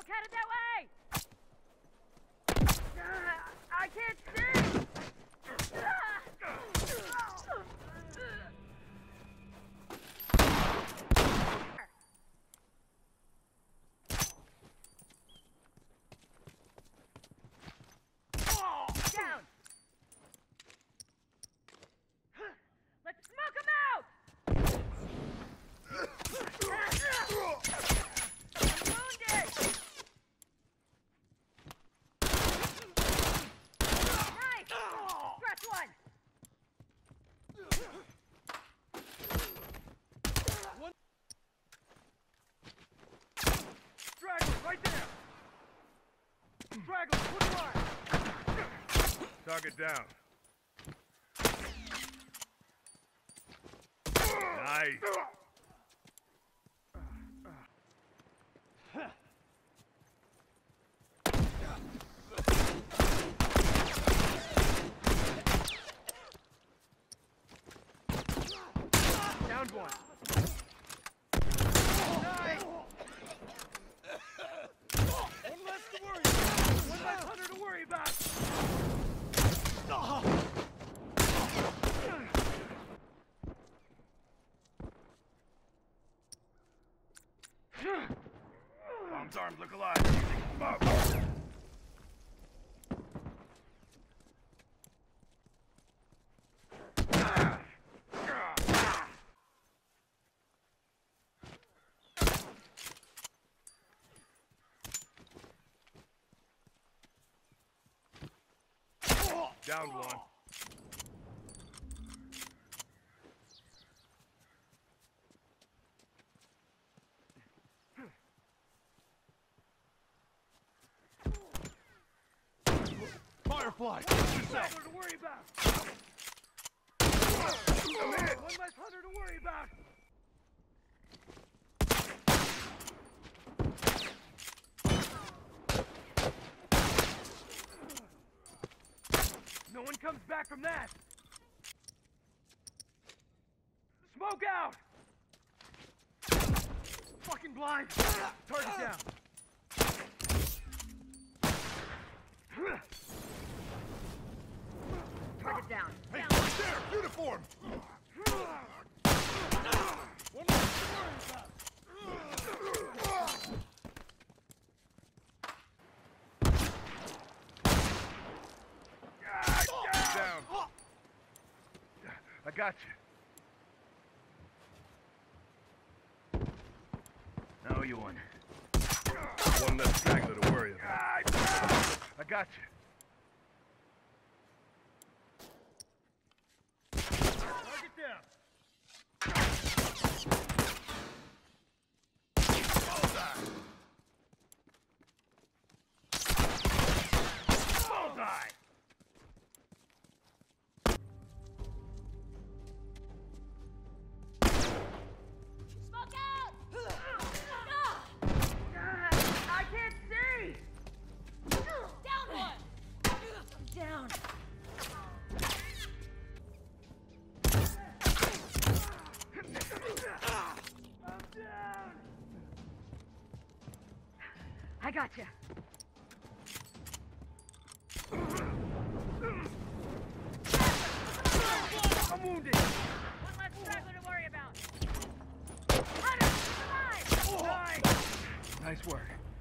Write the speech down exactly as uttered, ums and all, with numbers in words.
Smoke headed that way! Uh, I can't see! Down! Let's smoke him out! Wounded! Nice! Press one! One. Straggler, right there! Straggler, put line! Target down. Nice. Downed one. Nice. One less to worry about. One less hunter to worry about. Bomb's arms look alive. Smoke. Down one. Firefly! Straggler to worry about. One less hunter to worry about. No one comes back from that. Smoke out. Fucking blind. Target down. Target down. Hey, Down. right there! Uniform! One less to worry about. Down. I got you. Now you won. One less straggler to worry about. I got you. Target down. Bullseye. Bullseye. Smoke out! I can't see! Down one! Down! I'm down. I got you. I'm wounded. One less straggler to worry about. Hunter, alive! Nice. Nice work.